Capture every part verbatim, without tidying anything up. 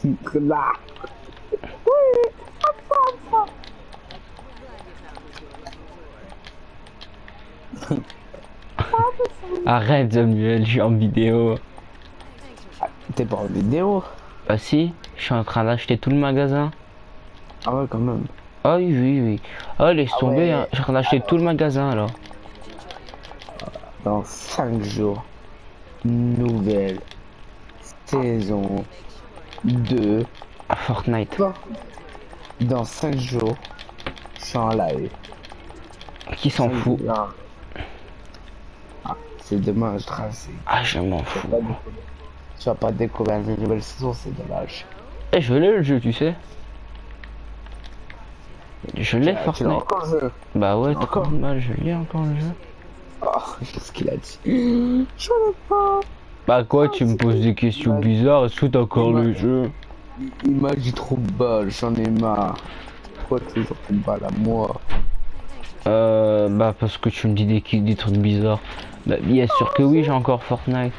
Là. Arrête Samuel, je suis en vidéo. T'es pas en vidéo? Bah si, je suis en train d'acheter tout le magasin. Ah ouais, quand même. Ah oui, oui, oui. Oh, laisse Ah tomber, ouais. hein. Je suis en train d'acheter Alors, tout le magasin alors. dans cinq jours, nouvelle saison deux. Fortnite. Dans cinq jours, je suis en live. Qui s'en fout? Ah, c'est demain, je trace. Ah, je m'en fous. Tu vas pas découvrir une nouvelle saison, c'est dommage. Eh, je l'ai le jeu, tu sais. Je l'ai Fortnite. Encore le jeu. Bah ouais, encore trop mal, je l'ai encore le jeu. Oh, c'est ce qu'il a dit. Je l'ai pas. Bah quoi, tu me poses des questions bizarres, est-ce que t'as encore le jeu? Il m'a dit trop de balles, j'en ai marre. Pourquoi toujours trop de balles à moi? Euh, bah parce que tu me dis des, des trucs bizarres. Bah bien sûr que oui, j'ai encore Fortnite.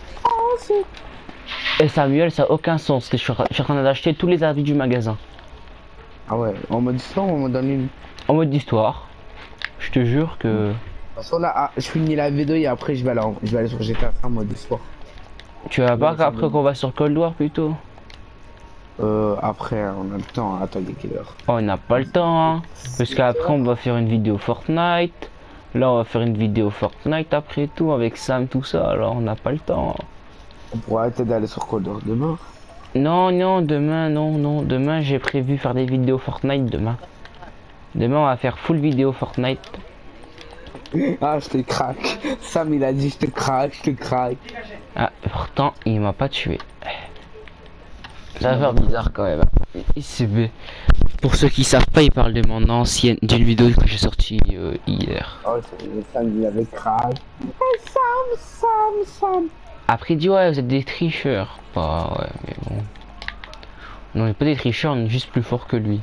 Et Samuel, ça a aucun sens, je suis en train d'acheter tous les avis du magasin. Ah ouais, en mode histoire ou en mode anime? En mode d'histoire. Je te jure que... De toute façon là, ah, je finis la vidéo et après je vais aller, en... je vais aller sur G T A en mode histoire. Tu vas pas qu'après qu'on va sur Cold War plutôt? Euh, après, on a le temps. Attends, il est quelle heure? Oh, on n'a pas le temps, hein. Parce qu'après, on va faire une vidéo Fortnite. Là, on va faire une vidéo Fortnite après tout, avec Sam, tout ça. Alors, on n'a pas le temps. On pourrait arrêter d'aller sur Cold War demain. Non, non, demain, non, non. Demain, j'ai prévu faire des vidéos Fortnite demain. Demain, on va faire full vidéo Fortnite. Ah, je te craque. Sam, il a dit je te craque, je te craque. Ah, pourtant, il m'a pas tué. Ça va faire bizarre quand même. I C B. Pour ceux qui savent pas, il parle de mon ancienne, d'une vidéo que j'ai sortie euh, hier. Oh, Sam, il avait craque. Hey, Sam, Sam, Sam. Après, il dit ouais, vous êtes des tricheurs. Bah ouais, mais bon. Non, on n'est pas des tricheurs, on est juste plus fort que lui.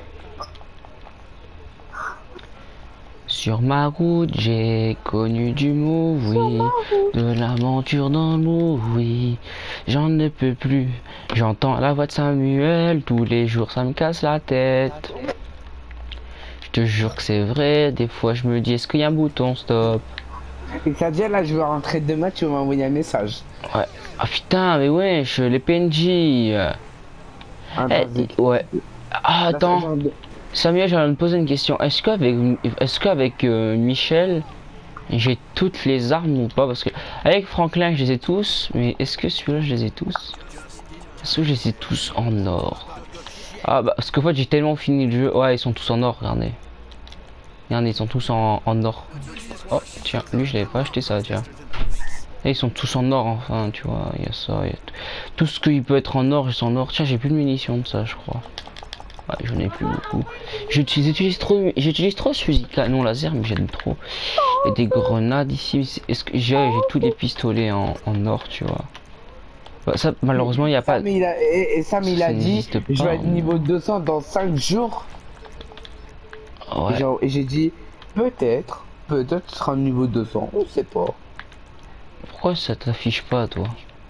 Sur ma route, j'ai connu du mot, oui, de l'aventure dans le mot, oui. J'en ne peux plus. J'entends la voix de Samuel, tous les jours ça me casse la tête. Je te jure que c'est vrai, des fois je me dis est-ce qu'il y a un bouton stop? Et ça dit là, je vais rentrer demain, tu vas m'envoyer un message. Ouais. Ah putain, mais ouais, je les P N J. Eh, ouais. Ah, attends. Samuel, j'ai envie de poser une question. Est-ce qu'avec est-ce qu'avec euh, Michel, j'ai toutes les armes ou pas? Parce que avec Franklin, je les ai tous, mais est-ce que celui-là, je les ai tous? Est-ce que je les ai tous en or? Ah bah parce que en fait, j'ai tellement fini le jeu. Ouais, ils sont tous en or, regardez. Regardez, ils sont tous en, en or. Oh, tiens, lui, je l'avais pas acheté ça, tiens. Et ils sont tous en or, enfin, tu vois, il y a ça, il y a tout. Tout ce qui peut être en or, ils sont en or. Tiens, j'ai plus de munitions de ça, je crois. Ouais, j'en ai plus beaucoup. J'utilise trop, j'utilise trop ce fusil canon laser, mais j'aime trop. Et des grenades ici. Est-ce que j'ai tous les pistolets en, en or, tu vois? Bah, ça, malheureusement, il n'y a Sam, pas. Il a, et, et Sam, il a dit, pas, je vais être niveau deux cents dans cinq jours. Ouais. Et j'ai dit, peut-être, peut-être tu seras niveau deux cents, on sait pas. Pourquoi ça t'affiche pas, toi?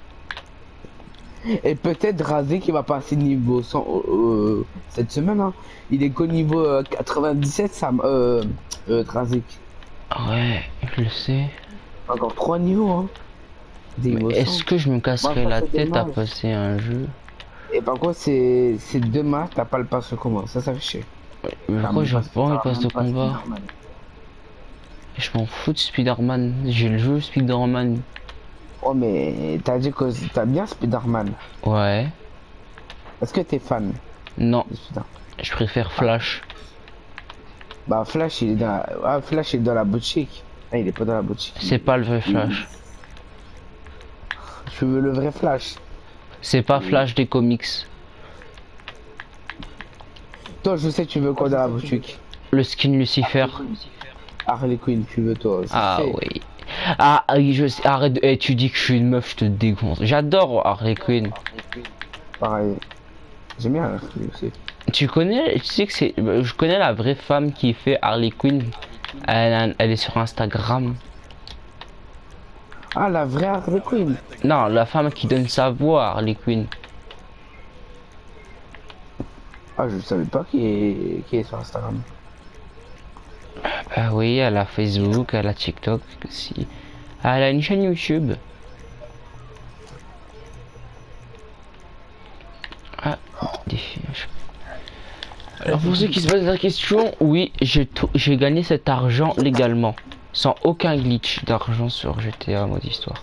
Et peut-être Razé qui va passer niveau cent euh, cette semaine, hein. Il est qu'au niveau euh, quatre-vingt-dix-sept, Sam, euh, euh, Razé. Ouais, je le sais. Encore trois niveaux, hein. Est-ce que je me casserai la tête à passer un jeu? Et par contre, c'est demain, t'as pas le passe de combat, ça ça fait chier. Mais pourquoi j'ai pas envie de passe de combat? Je m'en fous de Spider-Man, j'ai le jeu Spider-Man. Oh mais t'as dit que t'as bien Spider-Man. Ouais. Est-ce que t'es fan? Non. Je préfère Flash. Bah Flash il est dans la... Ah, Flash il est dans la boutique. Ah, il est pas dans la boutique. C'est pas le vrai Flash. Je veux le vrai Flash. C'est pas Flash des comics. Toi je sais tu veux quoi dans la boutique? Le skin Lucifer. Harley Quinn tu veux toi. Ah oui. Ah je sais, arrête, hey, tu dis que je suis une meuf, je te dégonce. J'adore Harley Quinn. Pareil. J'aime bien Harley Quinn aussi. Tu connais, tu sais que c'est, je connais la vraie femme qui fait Harley Quinn. Elle, elle est sur Instagram. Ah la vraie Harley Quinn? Non, la femme qui donne sa voix à Harley Quinn. Ah, je savais pas qui est, qui est sur Instagram. Bah oui, elle a Facebook, elle a TikTok aussi. Ah, elle a une chaîne YouTube. Ah, défi. Alors pour ceux qui se posent la question, oui, j'ai j'ai gagné cet argent légalement. Sans aucun glitch d'argent sur G T A mode histoire.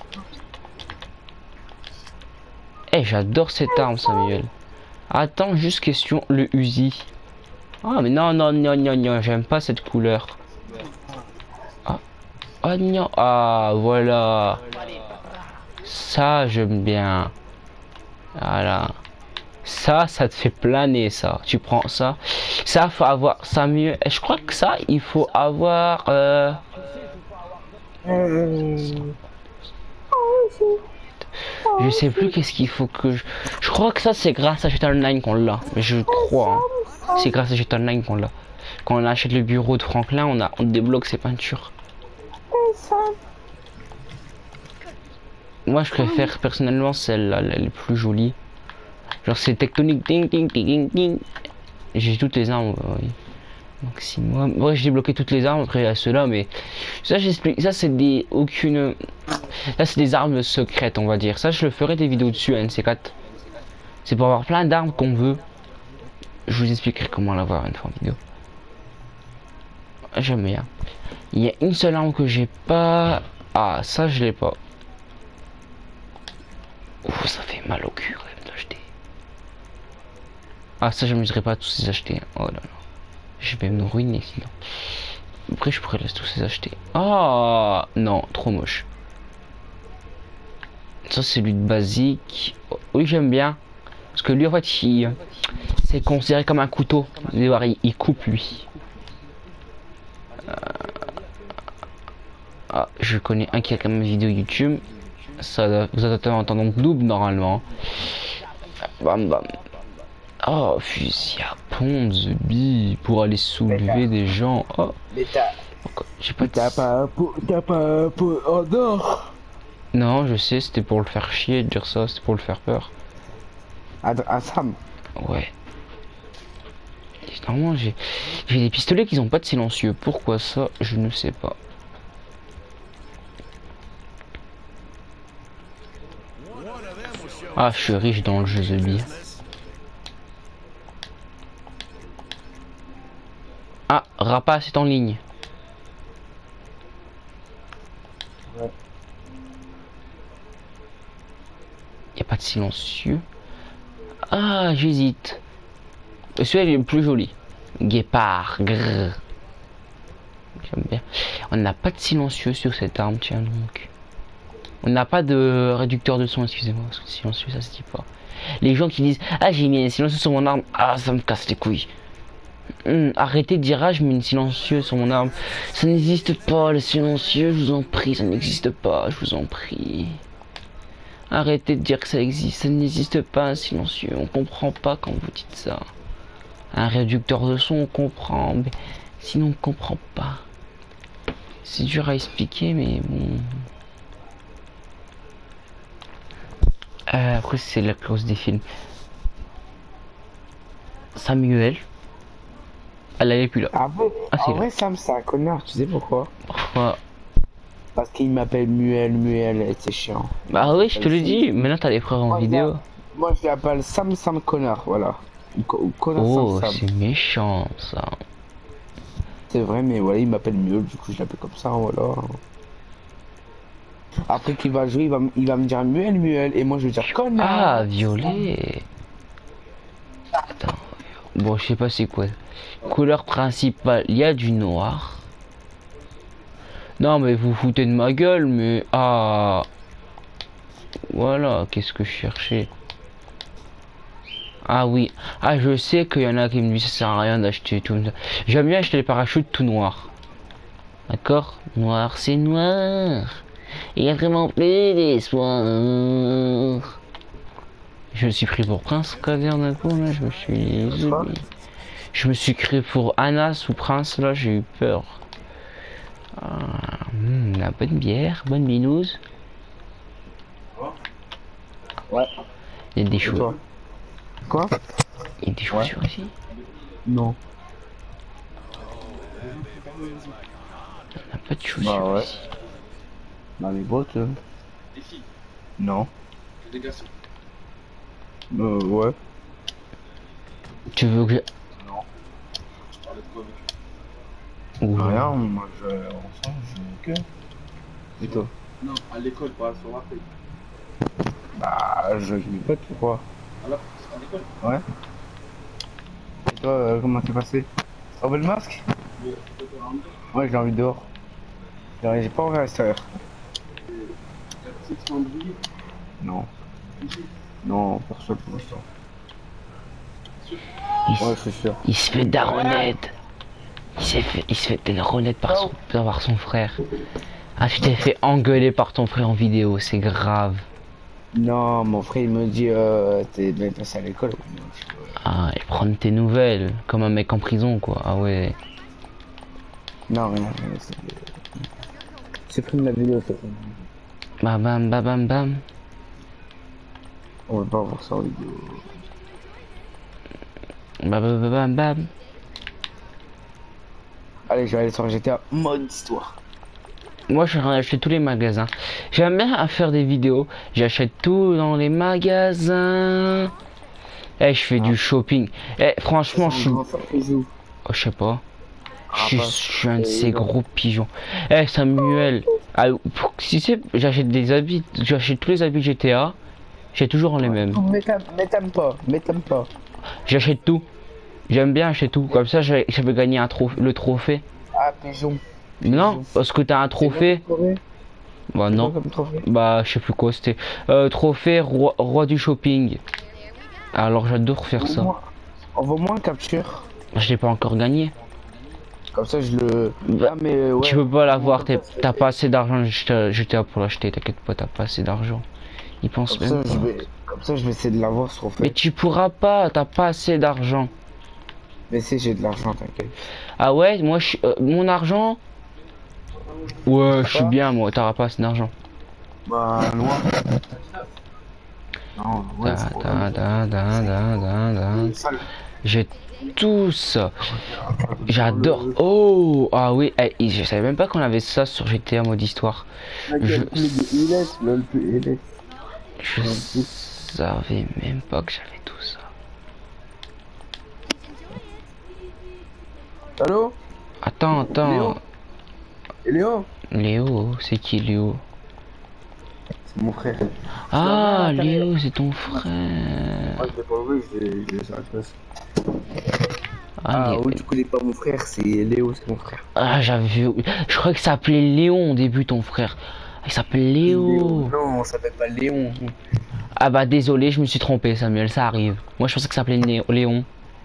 Eh, j'adore cette arme, Samuel. Attends, juste question, le Uzi. Ah, mais non, non, non, non, non, j'aime pas cette couleur. Ah, oh non, ah, voilà. Ça, j'aime bien. Voilà. Ça, ça te fait planer, ça. Tu prends ça. Ça, faut avoir ça mieux. Et je crois que ça, il faut avoir... Euh... Je sais plus qu'est-ce qu'il faut que je... Je crois que ça, c'est grâce à G T A Online qu'on l'a. Mais je crois. Hein. C'est grâce à G T A Online qu'on l'a. Quand on achète le bureau de Franklin, on, a... on débloque ses peintures. Moi, je préfère personnellement celle-là, elle est plus jolie. Genre, c'est tectonique, ding, ding, ding, ding. J'ai toutes les armes, oui. Donc, si moi. Ouais, j'ai débloqué toutes les armes, après, à ceux-là, mais. Ça, j'explique. Ça, c'est des. Aucune. Ça, c'est des armes secrètes, on va dire. Ça, je le ferai des vidéos dessus, N C quatre. C'est pour avoir plein d'armes qu'on veut. Je vous expliquerai comment l'avoir une fois en vidéo. J'aime bien. Il y a une seule arme que j'ai pas. Ah, ça, je l'ai pas. Ouh, ça fait mal au cul, quand même, d'acheter. Ah, ça, je m'amuserai pas à tous les acheter. Oh là là. Je vais me ruiner sinon. Après, je pourrais tous les acheter. Ah, non, trop moche. Ça, c'est lui de basique. Oui, j'aime bien. Parce que lui, en fait, il... c'est considéré comme un couteau. Vous allez voir, il, il coupe, lui. Euh... Ah, je connais un qui a quand même une vidéo YouTube. Ça, vous attendez en entendant double, normalement. Bam, bam. Oh, fusil à pompe, The Bee, pour aller soulever des gens. Oh. Mais t'as... J'ai pas... T'as pas un pot... T'as pas un pot en or. Non, je sais, c'était pour le faire chier de dire ça, c'était pour le faire peur. À, à Sam. Ouais. Normalement, j'ai j'ai des pistolets qui n'ont pas de silencieux. Pourquoi ça, je ne sais pas. Ah, je suis riche dans le jeu The Bee. Ah, Rapace est en ligne. Ouais. Y a pas de silencieux. Ah, j'hésite. Celui-là il est le plus joli. Guépard. Grrr. J'aime bien. On n'a pas de silencieux sur cette arme, tiens donc. On n'a pas de réducteur de son, excusez-moi, parce que silencieux ça se dit pas. Les gens qui disent ah j'ai mis un silencieux sur mon arme, ah ça me casse les couilles. Hum, arrêtez de dire ah je mets une silencieux sur mon arme. Ça n'existe pas le silencieux, je vous en prie, ça n'existe pas, je vous en prie. Arrêtez de dire que ça existe, ça n'existe pas un silencieux, on comprend pas quand vous dites ça. Un réducteur de son on comprend, mais sinon on comprend pas. C'est dur à expliquer mais bon. Euh, après c'est la clause des films. Samuel. Elle est plus là. Ah vrai, Ah, en là. vrai Sam c'est un connard, tu sais pourquoi? Pourquoi? Parce qu'il m'appelle Muel, Muel, et c'est chiant. Bah oui, je te le dis, maintenant t'as les preuves en Moi, vidéo. Moi je l'appelle Sam Sam connard, voilà. Ou, ou connard Oh, Sam Sam. c'est méchant ça. C'est vrai, mais voilà, il m'appelle Muel, du coup je l'appelle comme ça, voilà. Après qu'il va jouer, il va, il va me dire Muel, Muel, et moi je vais dire connard. Ah, violet. Attends. Bon, je sais pas c'est quoi. Couleur principale, il y a du noir. Non, mais vous foutez de ma gueule, mais... Ah... Voilà, qu'est-ce que je cherchais. Ah oui. Ah, je sais qu'il y en a qui me disent ça sert à rien d'acheter tout ça. J'aime bien acheter les parachutes tout noirs. D'accord? Noir, c'est noir. Il y a vraiment plus d'espoir. Je me suis pris pour Prince Kader d'un coup, là, je me suis... Je me suis créé pour Anas ou Prince, là, j'ai eu peur. Ah, hmm, la bonne bière, bonne binouse. Ouais. Il y a des choses. Quoi? Il y a des chaussures ouais. ici? Non. On n'a pas de chaussures Bah ouais. ici. Dans les bottes. Euh... Les filles, Non. des garçons. Euh, ouais. Tu veux que je... Non. Tu parlais de quoi avec eux? Ouh. Rien, moi je. Ensemble, je. Que. Et toi? Non, à l'école, pas sur la feuille. Bah, je joue mes potes, quoi. Alors, c'est à l'école? Ouais. Et toi, euh, comment t'es passé? T'as enlevé le masque? Mais tu peux te rendre Ouais, j'ai envie dehors. J'ai j'ai pas envie à l'extérieur. la petite cendrier. Non. Ici. Non, personne pour l'instant. Il, Ouais, je suis sûr. il se fait daronette. Il s'est fait, il se fait daronette par son, par son frère. Ah, tu t'es fait engueuler par ton frère en vidéo, c'est grave. Non, mon frère il me dit euh, t'es bien passé à l'école. Ah, et prendre tes nouvelles, comme un mec en prison, quoi. Ah ouais. Non, rien. C'est supprime la vidéo, ça. Bam bam bam bam bam. On veut pas voir ça en vidéo. Bam bam bam bam bam. Allez, je vais aller sur G T A mode histoire. Moi, je suis en train d'acheter tous les magasins. J'aime bien à faire des vidéos. J'achète tout dans les magasins. Eh, je fais Ah. du shopping. Eh, franchement, je suis... Oh, je sais pas. Ah, Je suis, bah, je suis un de euh, ces non. gros pigeons. Eh, Samuel. Ah, pour- si c'est... J'achète des habits. J'achète tous les habits G T A. J'ai toujours les mêmes. Mais t'aimes mais t'aimes pas, mais t'aimes pas. J'achète tout. J'aime bien acheter tout. Comme ça, j'ai- j'avais gagné un trophée, le trophée. Ah, pigeon. Non, parce que t'as un trophée. Bah non. Comme trophée. Bah je sais plus quoi c'était. Euh, trophée roi, roi du shopping. Alors j'adore faire ça. Envoie-moi- Envoie-moi une capture. Je l'ai pas encore gagné. Comme ça, je le. Bah, Ah, mais euh, ouais. Tu peux pas l'avoir, t'es- t'as pas assez d'argent. J'étais j'étais là pour l'acheter, t'inquiète pas, t'as pas assez d'argent. Il pense Comme même ça, je pas. vais... Comme ça, je vais essayer de l'avoir sur Mais fait. tu pourras pas, t'as pas assez d'argent. Mais si, j'ai de l'argent, t'inquiète. Ah ouais, moi je suis- euh, mon argent. Ouais, je suis bien moi, t'auras pas assez d'argent. Bah, loin. Non, ouais, Da, c'est pour da, da, da, da, da, da. Sale. J'ai tout ça. J'adore. Oh, ah oui, eh, je savais même pas qu'on avait ça sur G T A mode histoire. Je, je savais même pas que j'avais tout ça. Allô? Attends, attends. Léo? Et Léo? Léo, c'est qui Léo? C'est mon frère. Ah, Non, non, Léo, c'est ton frère. Moi, je l'ai pas vu, je l'ai- je l'ai sur la classe. Ah, Ah Léo. oui, tu connais pas mon frère, c'est Léo, c'est mon frère. Ah, j'avais vu. Je crois que ça s'appelait Léon au début, ton frère. Il s'appelle Léo. Non, on s'appelle pas Léon. Ah bah désolé, je me suis trompé, Samuel, ça arrive. Moi, je pensais que ça s'appelait Né- Léon.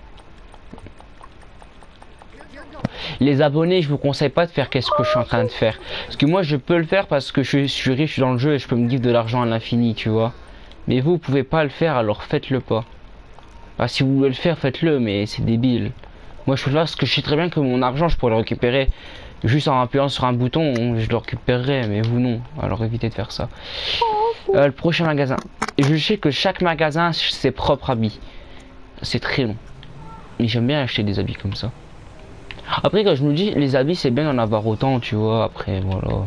Les abonnés, je vous conseille pas de faire qu'est-ce que je suis en train de faire. Parce que moi, je peux le faire parce que je suis riche dans le jeu et je peux me give de l'argent à l'infini, tu vois. Mais vous, vous pouvez pas le faire, alors faites-le pas. Ah, si vous voulez le faire, faites-le, mais c'est débile. Moi, je peux le faire parce que je sais très bien que mon argent, je pourrais le récupérer juste en appuyant sur un bouton, je le récupérerai, mais vous non. Alors évitez de faire ça. Euh, le prochain magasin. Je sais que chaque magasin a ses propres habits. C'est très long. Mais j'aime bien acheter des habits comme ça. Après, quand je me dis, les habits, c'est bien d'en avoir autant, tu vois. Après, voilà.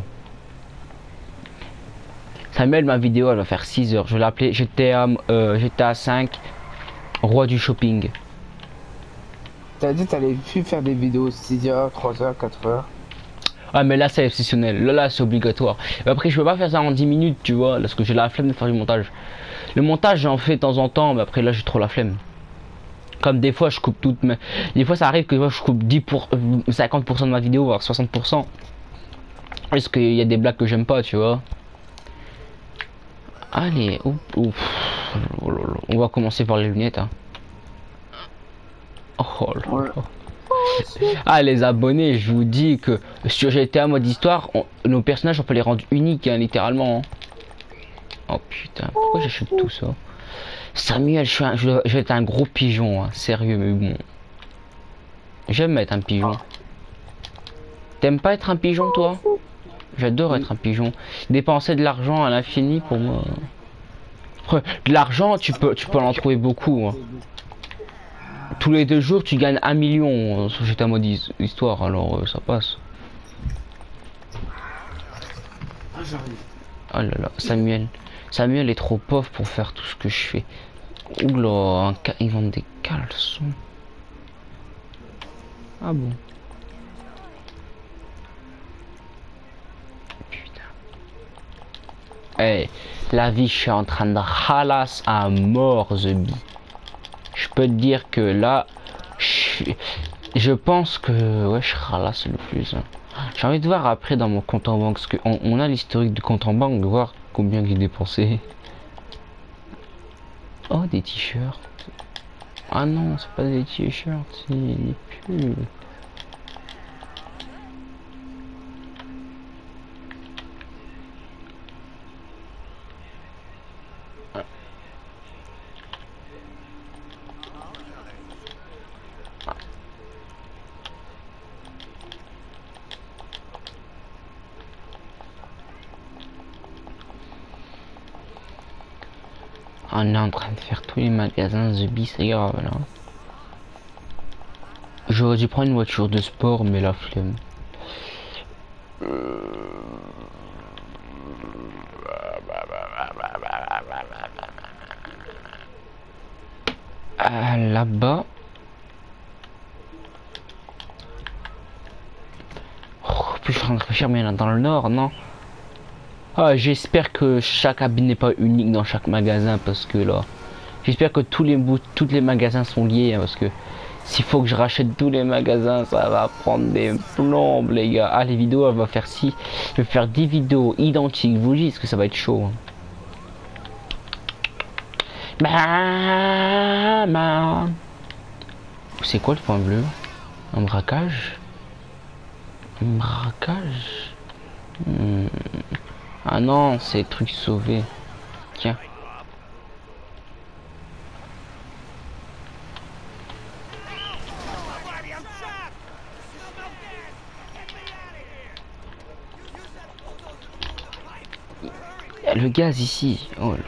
Samuel, ma vidéo, elle va faire six heures. Je vais l'appeler G T A, euh, G T A cinq, roi du shopping. T'as dit t'allais plus faire des vidéos six heures, trois heures, quatre heures. Ah, mais là, c'est exceptionnel. Là, là, c'est obligatoire. Mais après, je peux pas faire ça en dix minutes, tu vois. Parce que j'ai la flemme de faire du montage. Le montage, j'en fais de temps en temps, mais après, là, j'ai trop la flemme. Comme des fois, je coupe toutes mes... Des fois, ça arrive que moi, je coupe dix pour... cinquante pour cent de ma vidéo, voire soixante pour cent. Parce qu'il y a des blagues que j'aime pas, tu vois. Allez, ouf, ouf. Oh là là. On va commencer par les lunettes, hein. Oh là là. Ouais. Ah, les abonnés, je vous dis que sur G T A mode histoire, on- nos personnages, on peut les rendre uniques, hein, littéralement. Hein. Oh putain, pourquoi j'achète tout ça? Samuel, je, suis un, je, je vais être un gros pigeon, hein, sérieux, mais bon. J'aime être un pigeon. T'aimes pas être un pigeon, toi? J'adore être un pigeon. Dépenser de l'argent à l'infini, pour moi. De l'argent, tu peux, tu peux en trouver beaucoup. Hein. Tous les deux jours, tu gagnes un million sur G T A mode histoire, alors euh, ça passe. Ah, j'arrive. Oh là là, Samuel. Samuel est trop pauvre pour faire tout ce que je fais. Oula, un ca... ils vendent des caleçons. Ah bon. Putain. Eh, hey, la vie, je suis en train de ralasse à mort, The Bee. Je peux te dire que là, je, je pense que ouais, je ralasse le plus. Hein. J'ai envie de voir après dans mon compte en banque, parce qu'on on a l'historique du compte en banque, de voir combien j'ai dépensé. Oh, des t-shirts. Ah non, c'est pas des t-shirts, c'est des pulls. On est en train de faire tous les magasins The Bee, c'est grave là. J'aurais dû prendre une voiture de sport, mais la flemme. Ah, là-bas. Oh, puis je suis en train de réfléchir, mais là dans le nord, non? Ah, j'espère que chaque habit n'est pas unique dans chaque magasin, parce que là, j'espère que tous les bouts, tous les magasins sont liés, hein, parce que s'il faut que je rachète tous les magasins, ça va prendre des plombes, les gars. Ah, les vidéos, elle va faire si, je vais faire dix vidéos identiques, vous dites que ça va être chaud. Hein. Bah, bah. C'est quoi le point bleu? Un braquage? Un braquage? hmm. Ah non, c'est truc sauvé. Tiens. Il y a le gaz ici. Oh là.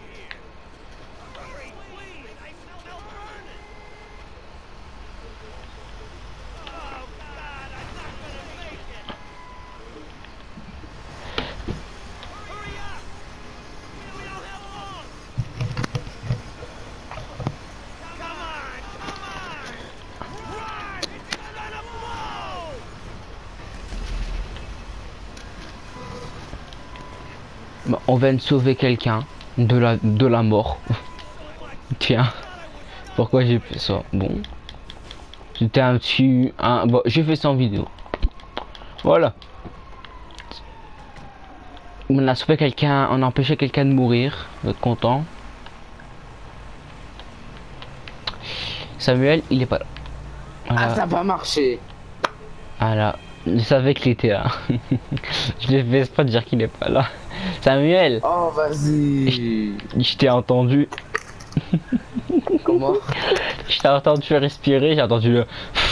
Bah, on vient de sauver quelqu'un de la de la mort. Tiens, pourquoi j'ai fait ça? Bon, c'était un petit un bon, j'ai fait ça en vidéo. Voilà. On a sauvé quelqu'un, on a empêché quelqu'un de mourir. Vous êtes content? Samuel, il est pas là. Voilà. Ah, ça va marcher. Voilà. Je savais qu'il était là. Je l'ai fait exprès de dire qu'il est pas là. Samuel. Oh, vas-y. Je t'ai entendu. Comment? Je t'ai entendu respirer, j'ai entendu le...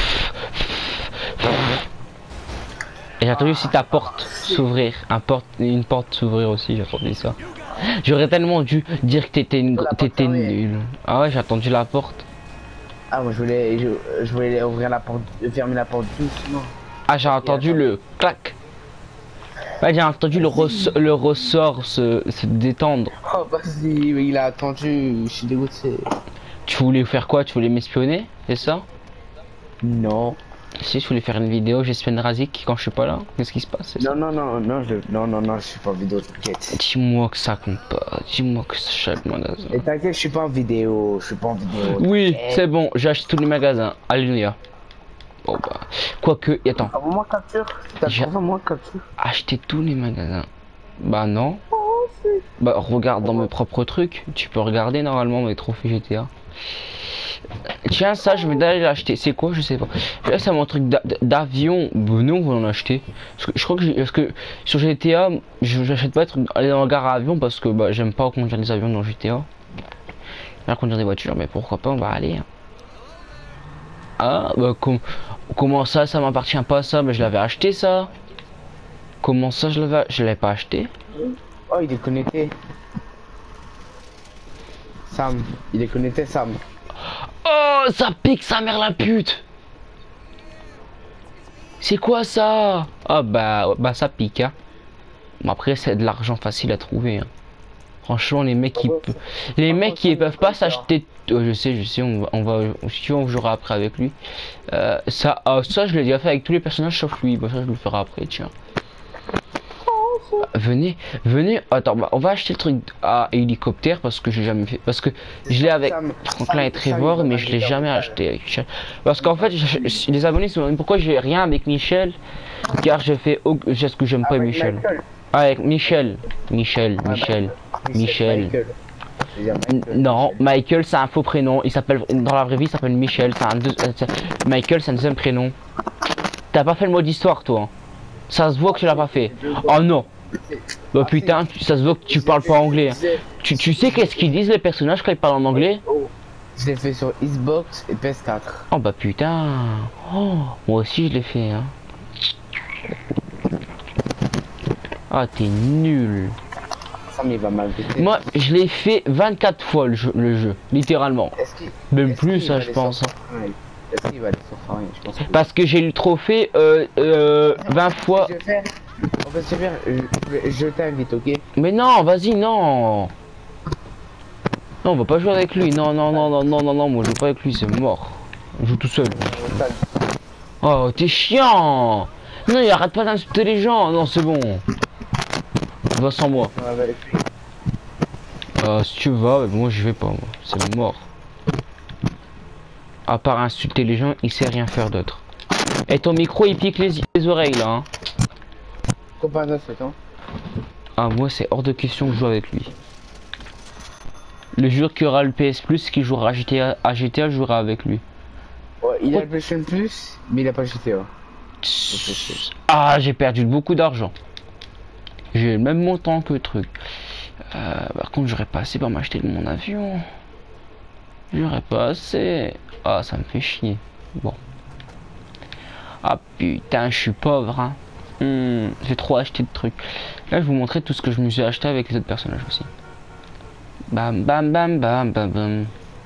Et j'ai entendu aussi ta porte s'ouvrir. Un porte, une porte s'ouvrir aussi, j'ai entendu ça. J'aurais tellement dû dire que t'étais une... t'étais nul. Ah ouais, j'ai entendu la porte. Ah, moi je voulais, je, je voulais ouvrir la porte, fermer la porte doucement. Ah, j'ai entendu le clac. Ouais, j'ai entendu le, ressort, le ressort se, se détendre. Oh, vas-y, il a attendu, je suis dégoûté. Tu voulais faire quoi? Tu voulais m'espionner? C'est ça? Non. Si, je voulais faire une vidéo, j'espionne Razik quand je suis pas là. Qu'est-ce qui se passe? Non, non, non, non, je, non, non, non, je suis pas en vidéo, t'inquiète. Dis-moi que ça compte pas. Dis-moi que ça chaque magasin. Et t'inquiète, je suis pas en vidéo, je suis pas en vidéo. Oui, c'est bon, j'ai acheté tous les magasins. Alléluia. Bon bah, quoique, et attends. Envoie-moi capture. J'ai Envoie-moi capture. acheté tous les magasins. Bah non. Bah regarde dans mes propres trucs. Tu peux regarder normalement mes trophées G T A. Tiens, ça je vais d'aller l'acheter. C'est quoi? Je sais pas. Là c'est mon truc d'avion. Bah non, on va en acheter. Parce que je crois que j'ai- parce que sur G T A, je j'achète pas être aller dans la gare à avion parce que bah j'aime pas conduire les avions dans G T A. Là conduire des voitures, mais pourquoi pas, on va aller. Hein. Ah bah com comment ça, ça m'appartient pas ça, mais je l'avais acheté ça. Comment ça je l'avais, je l'avais pas acheté. Oh, il est connecté. Sam, il est connecté, Sam. Oh Oh, ça pique sa mère la pute. C'est quoi ça? Ah bah, bah ça pique hein. Bon, après c'est de l'argent facile à trouver hein. Franchement les mecs qui pe... les mecs qui peuvent pas s'acheter. Oh, je sais, je sais, on va, on va, si on jouera après avec lui. Euh, ça, oh, ça je l'ai déjà fait avec tous les personnages sauf lui. Bah ça je le ferai après, tiens. Venez, venez. Attends, bah, on va acheter le truc à hélicoptère parce que j'ai jamais fait. Parce que je l'ai avec Franklin et Trevor, mais je l'ai jamais acheté avec Michel. Parce qu'en fait, je, je, les abonnés se demandent pourquoi j'ai rien avec Michel. Car j'ai fait. J'ai ce que j'aime pas Michel. Ah, avec Michel. Michel, Michel, Michel. Non, Michael c'est un faux prénom. Il s'appelle dans la vraie vie, il s'appelle Michel. C'est un deux... Michael, c'est un deuxième prénom. T'as pas fait le mot d'histoire, toi. Ça se voit que tu l'as pas fait. Oh non. Bah putain, ça se voit que tu parles pas anglais. Tu, tu sais qu'est-ce qu'ils disent les personnages quand ils parlent en anglais? Je l'ai fait sur Xbox et P S quatre. Oh bah putain. Oh, moi aussi je l'ai fait hein. Ah t'es nul. Ça mais il va mal péter. Moi je l'ai fait vingt-quatre fois le jeu, le jeu littéralement. Même plus ça je pense. Est-ce qu'il va aller sur Paris? Je pense que... Parce que j'ai le trophée euh, euh, vingt fois. Je vais faire... En fait, je vais faire... Je, je t'invite, ok? Mais non, vas-y, non. Non, on va pas jouer avec lui. Non, non, non, non, non, non, non, moi je joue pas avec lui, c'est mort. On joue tout seul. Oh, t'es chiant. Non, il arrête pas d'insulter les gens. Non, c'est bon. Va sans moi. Euh, si tu vas, moi je vais pas, moi. C'est mort. À part insulter les gens, il sait rien faire d'autre. Et ton micro il pique les, les oreilles là hein. Ah moi c'est hors de question que je joue avec lui. Le jour qu'il y aura le P S Plus, qui jouera à G T A, à G T A, je jouerai avec lui. Ouais, il a le P S Plus, mais il a pas G T A. Ah j'ai perdu beaucoup d'argent. J'ai le même montant que le truc. Euh, par contre j'aurais pas assez pour m'acheter mon avion. J'aurais pas assez. Ah ça me fait chier. Bon. Ah putain je suis pauvre hein. Hmm, j'ai trop acheté de trucs. Là je vais vous montrer tout ce que je me suis acheté avec les autres personnages aussi. Bam bam bam bam bam bam.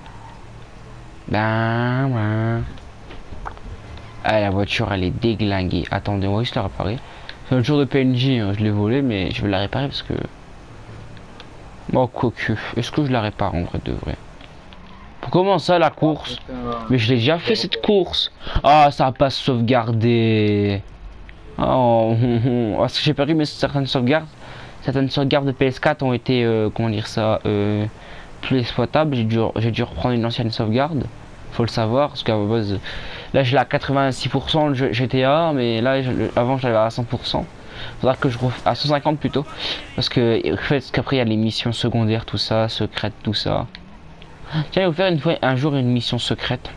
Bam bam. Ah la voiture elle est déglinguée. Attendez on va juste la réparer. C'est un jour de P N J hein. Je l'ai volé mais je vais la réparer parce que... Bon quoique. Est-ce que je la répare en vrai de vrai? Comment ça la course? Mais je l'ai déjà fait cette course. Ah ça a pas sauvegardé. Oh, parce que j'ai perdu mes certaines sauvegardes. Certaines sauvegardes de P S quatre ont été euh, comment dire ça euh, plus exploitables. J'ai dû j'ai dû reprendre une ancienne sauvegarde. Faut le savoir parce qu'à base là je l'ai à quatre-vingt-six pour cent le G T A mais là je, avant j'avais à cent pour cent. Faudra que je ref... à cent cinquante plutôt parce que en fait qu'après il y a les missions secondaires tout ça secrètes tout ça. Tiens, je vais vous faire une fois un jour une mission secrète.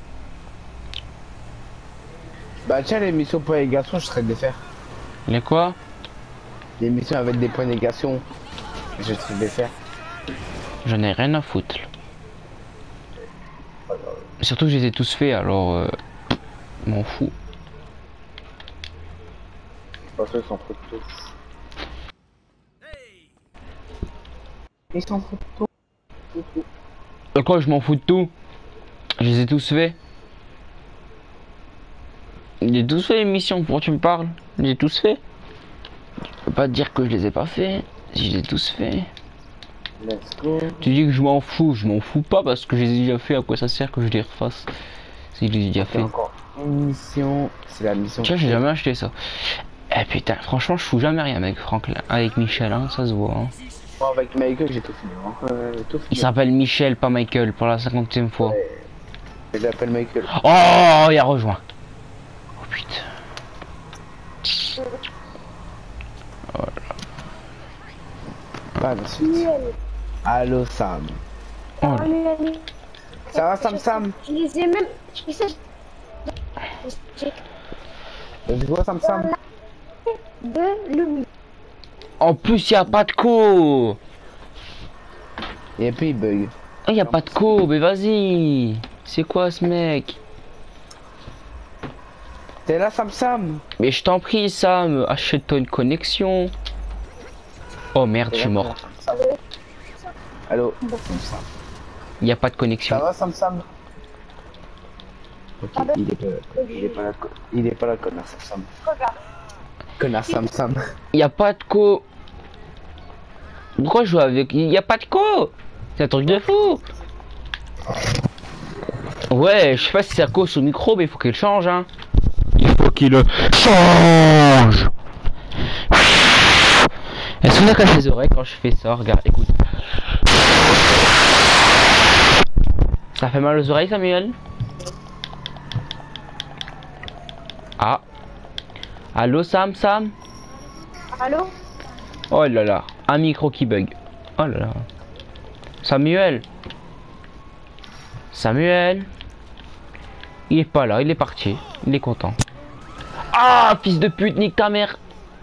Bah tiens les missions points négation je serais de les faire. Les quoi? Les missions avec des points négation je serais de les faire. J'en ai rien à foutre. Surtout que je les ai tous faits alors euh, m'en fous. Parce qu'ils s'en foutent tous. Ils s'en foutent tous. De quoi je m'en fous de tout? Je les ai tous faits. J'ai tous fait les missions, pourquoi tu me parles? J'ai tous fait. Je peux pas te dire que je les ai pas fait. Si je les ai tous fait. Let's go. Tu dis que je m'en fous, je m'en fous pas parce que je les ai déjà fait, à quoi ça sert que je les refasse? Si je les ai déjà fait. Encore une mission, c'est la mission. Tiens, j'ai jamais acheté ça. Eh putain, franchement, je fous jamais rien avec Franklin, avec Michel, hein, ça se voit. Hein. Bon, avec Michael, j'ai tout fini. Hein. Euh, tout fini. Il s'appelle Michel, pas Michael, pour la cinquantième fois. Ouais. Je l'appelle Michael. Oh, il a rejoint. Oh putain. Oh là. Pas de suite. Allo Sam. Oh là. Ça va Sam Sam? Je les ai même... Tu vois Sam Sam? De Louis. En plus, il y a pas de co. Et puis il bug. Oh, il y a pas de co, mais vas-y. C'est quoi ce mec? T'es là Sam Sam? Mais je t'en prie, Sam, achète-toi une connexion. Oh merde, je suis mort. Allo. Il n'y a pas de connexion. Ça va Sam Sam? Ok, Ah bah, il est pas là. Il est pas là, co- il est pas là, connard Sam Sam. regarde. Connard Sam Sam. Y a pas de co. Pourquoi je joue avec. Y a pas de co. C'est un truc de fou. Ouais, je sais pas si ça cause au micro, mais il faut qu'il change, hein. Il faut qu'il le change. Est-ce que ça casse les oreilles quand je fais ça? Regarde, écoute. Ça fait mal aux oreilles, Samuel? Ah. Allô, Sam, Sam? Allô? Oh là là, un micro qui bug. Oh là là. Samuel. Samuel. Il est pas là, il est parti. Il est content. Ah, fils de pute, nique ta mère.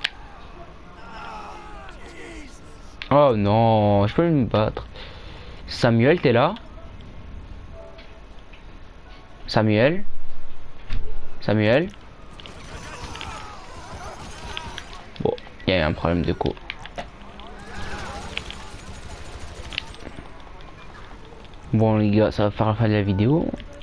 Oh non, je peux me battre. Samuel, t'es là? Samuel? Samuel? Bon, il y a un problème de co. Bon les gars, ça va faire la fin de la vidéo.